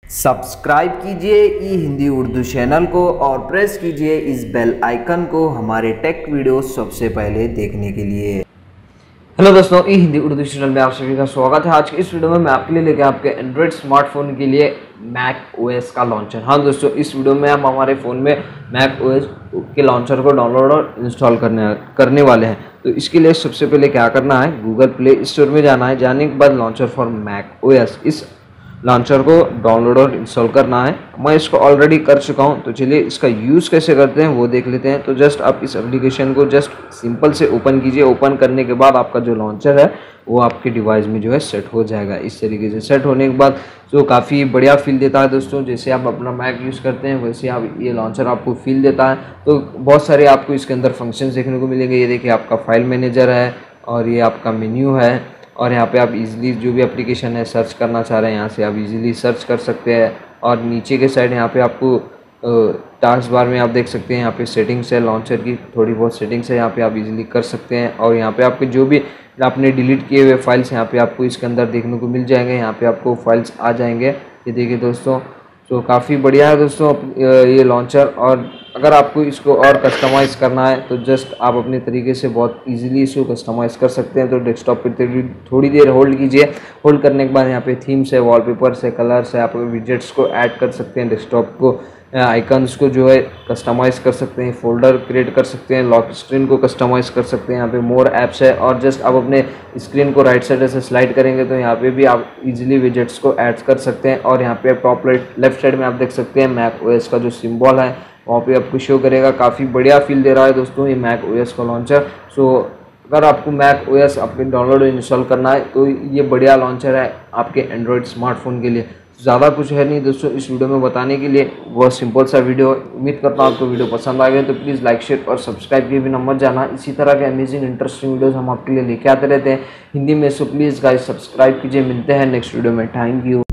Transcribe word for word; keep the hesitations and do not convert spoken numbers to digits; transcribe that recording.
Subscribe कीजिए ई Hindi Urdu channel को और प्रेस कीजिए इस बेल आइकन को हमारे टेक वीडियो सबसे पहले देखने के लिए। हेलो दोस्तों, ई हिंदी उर्दू चैनल में आप सभी का स्वागत है। आज की इस वीडियो में मैं आपके लिए लेकर आपके एंड्रॉयड स्मार्टफोन के लिए मैक ओएस का लॉन्चर। हाँ दोस्तों, इस वीडियो में हम हमारे फ़ोन में मैक ओएस के लॉन्चर को डाउनलोड और इंस्टॉल करने करने वाले हैं। तो इसके लिए सबसे पहले क्या करना है, गूगल प्ले स्टोर में जाना है। जाने के बाद लॉन्चर फॉर मैक ओएस, इस लॉन्चर को डाउनलोड और इंस्टॉल करना है। मैं इसको ऑलरेडी कर चुका हूं, तो चलिए इसका यूज़ कैसे करते हैं वो देख लेते हैं। तो जस्ट आप इस एप्लीकेशन को जस्ट सिंपल से ओपन कीजिए। ओपन करने के बाद आपका जो लॉन्चर है वो आपके डिवाइस में जो है सेट हो जाएगा। इस तरीके से सेट होने के बाद जो काफ़ी बढ़िया फील देता है दोस्तों। जैसे आप अपना मैक यूज़ करते हैं वैसे आप ये लॉन्चर आपको फील देता है। तो बहुत सारे आपको इसके अंदर फंक्शन देखने को मिलेंगे। ये देखिए, आपका फाइल मैनेजर है और ये आपका मेन्यू है। और यहाँ पे आप इजीली जो भी एप्लीकेशन है सर्च करना चाह रहे हैं यहाँ से आप इजीली सर्च कर सकते हैं। और नीचे के साइड यहाँ पे आपको टास्क बार में आप देख सकते हैं, यहाँ पे सेटिंग्स है लॉन्चर की, थोड़ी बहुत सेटिंग्स है, यहाँ पे आप इजीली कर सकते हैं। और यहाँ पे आपके जो भी आपने डिलीट किए हुए फाइल्स यहाँ पे आपको इसके अंदर देखने को मिल जाएंगे। यहाँ पे आपको फाइल्स आ जाएंगे। ये देखिए दोस्तों, तो काफ़ी बढ़िया है दोस्तों ये लॉन्चर। और अगर आपको इसको और कस्टमाइज़ करना है तो जस्ट आप अपने तरीके से बहुत इजीली इसको कस्टमाइज़ कर सकते हैं। तो डेस्कटॉप पर थोड़ी देर होल्ड कीजिए। होल्ड करने के बाद यहाँ पे थीम्स है, वॉलपेपर्स है, कलर्स है, आप विजेट्स को ऐड कर सकते हैं। डेस्कटॉप को आइकन्स को जो है कस्टमाइज़ कर सकते हैं, फोल्डर क्रिएट कर सकते हैं, लॉक स्क्रीन को कस्टमाइज़ कर सकते हैं। यहाँ पे मोर ऐप्स है और जस्ट आप अपने स्क्रीन को राइट साइड से स्लाइड करेंगे तो यहाँ पे भी आप इजीली विजेट्स को ऐड कर सकते हैं। और यहाँ पे टॉप लेफ्ट साइड में आप देख सकते हैं मैक ओएस का जो सिंबल है वहाँ पे आपको शो करेगा। काफ़ी बढ़िया फील दे रहा है दोस्तों ये मैक ओएस का लॉन्चर। सो अगर आपको मैक ओएस आपके डाउनलोड और इंस्टॉल करना है तो ये बढ़िया लॉन्चर है आपके एंड्रॉयड स्मार्टफोन के लिए। ज़्यादा कुछ है नहीं दोस्तों इस वीडियो में बताने के लिए, बहुत सिंपल सा वीडियो। उम्मीद करता हूँ आपको वीडियो पसंद आ गया तो प्लीज़ लाइक शेयर और सब्सक्राइब के भी नंबर जाना। इसी तरह के अमेजिंग इंटरेस्टिंग वीडियोस हम आपके लिए लेके आते रहते हैं हिंदी में। सो प्लीज़ गाइस सब्सक्राइब कीजिए। मिलते हैं नेक्स्ट वीडियो में। Thank you.